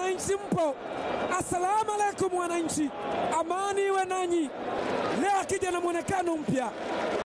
wananchi mpo. Asalamu alaykum wananchi, amani iwe nanyi. Leo akija na muonekano mpya.